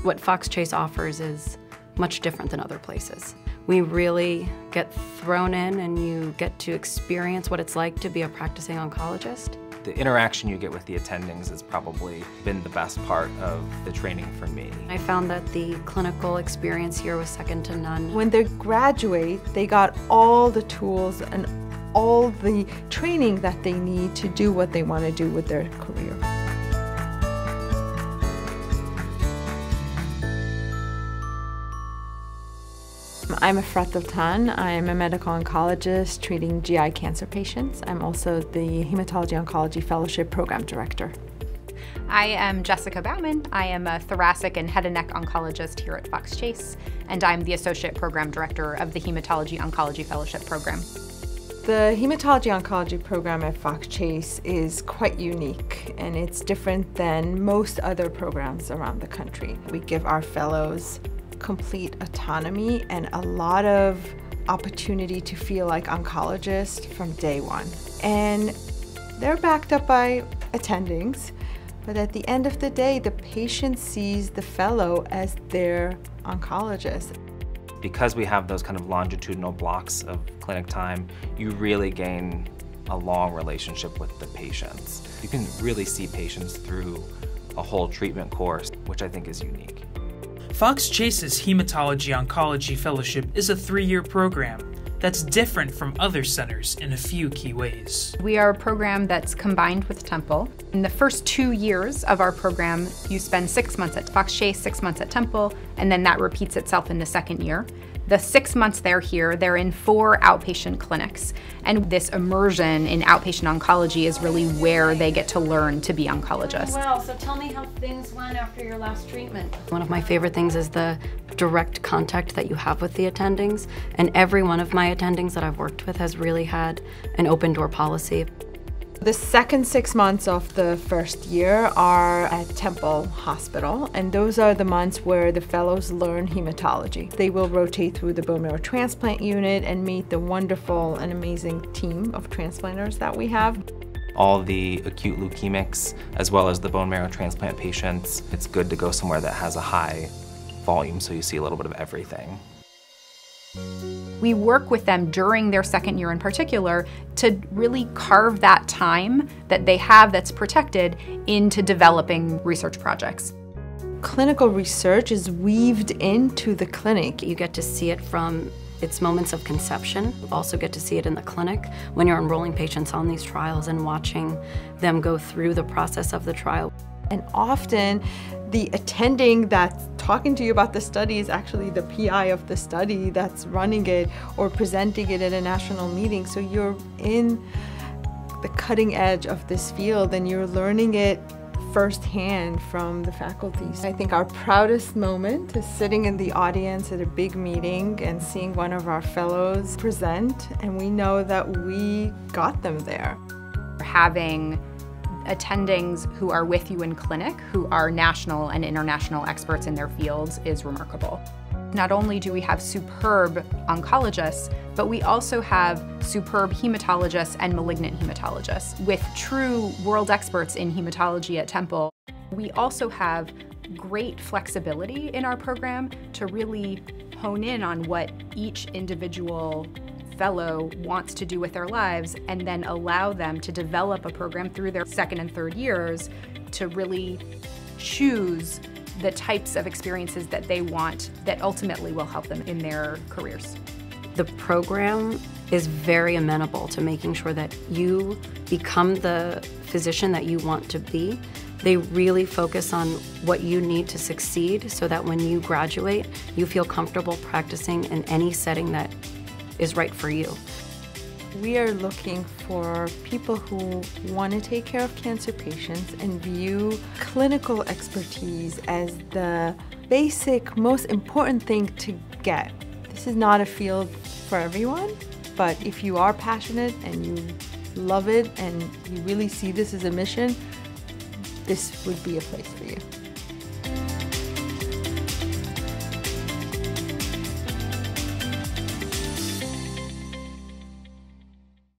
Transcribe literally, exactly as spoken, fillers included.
What Fox Chase offers is much different than other places. We really get thrown in and you get to experience what it's like to be a practicing oncologist. The interaction you get with the attendings has probably been the best part of the training for me. I found that the clinical experience here was second to none. When they graduate, they got all the tools and all the training that they need to do what they want to do with their career. I'm Afrat Sultan. I'm a medical oncologist treating G I cancer patients. I'm also the Hematology Oncology Fellowship Program Director. I am Jessica Bauman. I am a thoracic and head and neck oncologist here at Fox Chase, and I'm the Associate Program Director of the Hematology Oncology Fellowship Program. The Hematology Oncology Program at Fox Chase is quite unique, and it's different than most other programs around the country. We give our fellows complete autonomy and a lot of opportunity to feel like oncologists from day one. And they're backed up by attendings, but at the end of the day, the patient sees the fellow as their oncologist. Because we have those kind of longitudinal blocks of clinic time, you really gain a long relationship with the patients. You can really see patients through a whole treatment course, which I think is unique. Fox Chase's Hematology Oncology Fellowship is a three-year program that's different from other centers in a few key ways. We are a program that's combined with Temple. In the first two years of our program, you spend six months at Fox Chase, six months at Temple, and then that repeats itself in the second year. The six months they're here, they're in four outpatient clinics. And this immersion in outpatient oncology is really where they get to learn to be oncologists. Well, so tell me how things went after your last treatment. One of my favorite things is the direct contact that you have with the attendings. And every one of my attendings that I've worked with has really had an open door policy. The second six months of the first year are at Temple Hospital, and those are the months where the fellows learn hematology. They will rotate through the bone marrow transplant unit and meet the wonderful and amazing team of transplanters that we have. All the acute leukemics, as well as the bone marrow transplant patients, it's good to go somewhere that has a high volume so you see a little bit of everything. We work with them during their second year in particular to really carve that time that they have that's protected into developing research projects. Clinical research is weaved into the clinic. You get to see it from its moments of conception. You also get to see it in the clinic when you're enrolling patients on these trials and watching them go through the process of the trial. And often the attending that's talking to you about the study is actually the P I of the study that's running it or presenting it at a national meeting. So you're in the cutting edge of this field and you're learning it firsthand from the faculty. I think our proudest moment is sitting in the audience at a big meeting and seeing one of our fellows present, and we know that we got them there. Having attendings who are with you in clinic, who are national and international experts in their fields, is remarkable. Not only do we have superb oncologists, but we also have superb hematologists and malignant hematologists with true world experts in hematology at Temple. We also have great flexibility in our program to really hone in on what each individual fellow wants to do with their lives, and then allow them to develop a program through their second and third years to really choose the types of experiences that they want that ultimately will help them in their careers. The program is very amenable to making sure that you become the physician that you want to be. They really focus on what you need to succeed so that when you graduate, you feel comfortable practicing in any setting that is right for you. We are looking for people who want to take care of cancer patients and view clinical expertise as the basic, most important thing to get. This is not a field for everyone, but if you are passionate and you love it and you really see this as a mission, this would be a place for you.